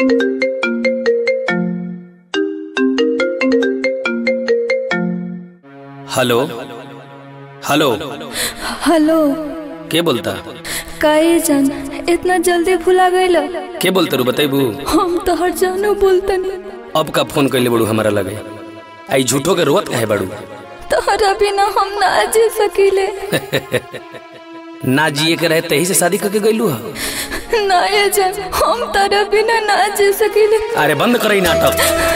Hello hello hello के बोलता? काहे जान इतना जल्दी भुला गइल? के बोलते रू बताइबू? हम तो हर जानू बोलतनी। अब का फोन कैले बड़ू हमारा लगे? आई झूठो के रोवत काहे बड़ू? तोहरा बिना हम ना जी सकीले। ना जिए के रहे तही से शादी करके गइलू हा? ना ये जान हम तारा बिना ना जी सकीले। अरे बंद करई नाटक।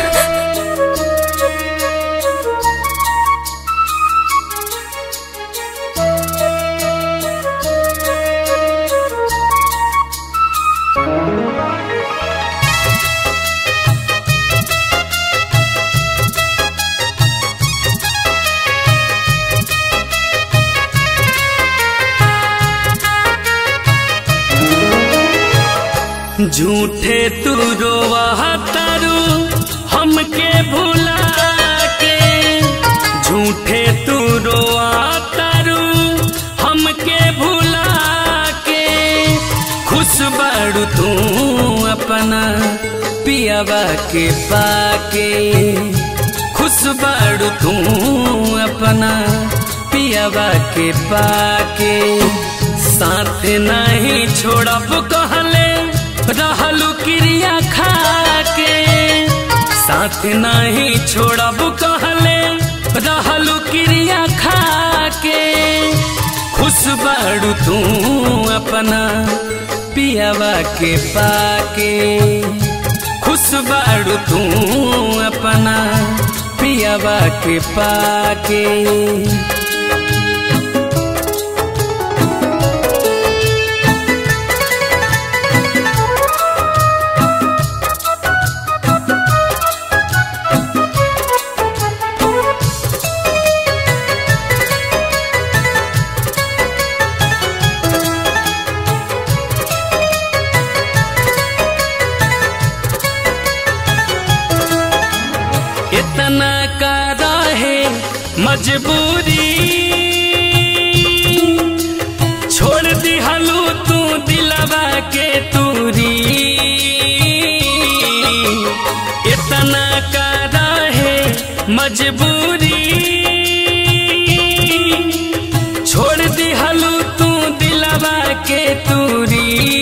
झूठे तू रोवा तारू हमके भुला के, झूठे तू रोवा तारू हमके भुला के। खुश बाड़ू तू अपना पियावा के पाके, खुश बाड़ू तू अपना पियावा के पाके। साथ नहीं छोड़ब कहले रहलू क्रिया खा के, साथ नहीं छोड़ब कहले रहलू क्रिया खा के। खुश बाड़ू तू अपना पियावा के पाके, खुश बाड़ू तू अपना पियावा के पाके। इतना का रहे मजबूरी, छोड़ दिहलू तू दिलवा के तूरी। इतना का रहे मजबूरी, छोड़ दिहलू तू दिलवा के तूरी।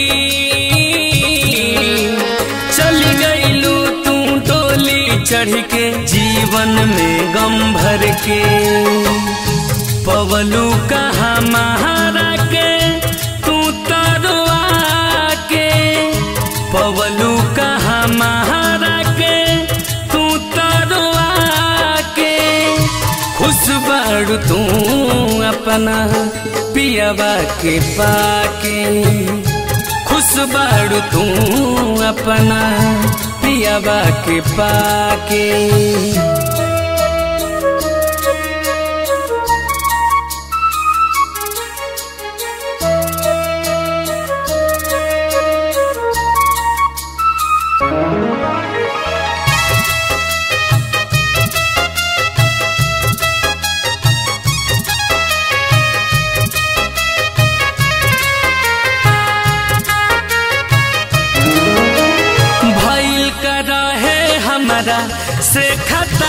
चली गईलू तू डोली चढ़ के जीवन में गम भर के। पवलू कहाँ महारा के तू तरुआ के, पवलू कहाँ महारा के तू तरुआ के। खुश बाड़ू तू अपना पियावा के पाके, खुश बाड़ू तू अपना पियावा के पाके। हमारा से खता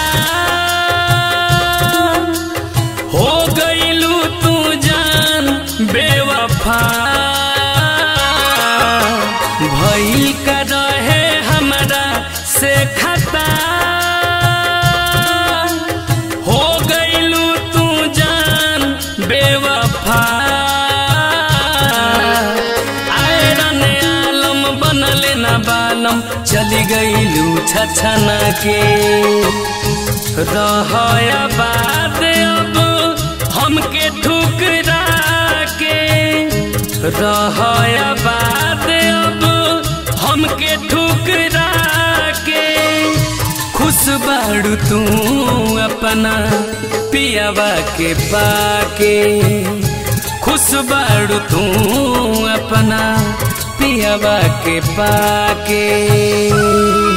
हो गईलू तू जान बेवफा। भइल का रहे हमारा से खता हो गईलू तू जान बेवफा। आयरन आलम बनले ना बालम चली गईलू छछना के। रहया बात अब हमके ठुकरा के, रहया बात अब हमके ठुकरा के। खुश बाड़ू तू अपना पियावा के पाके, खुश बाड़ू तू अपना पियावा के पाके।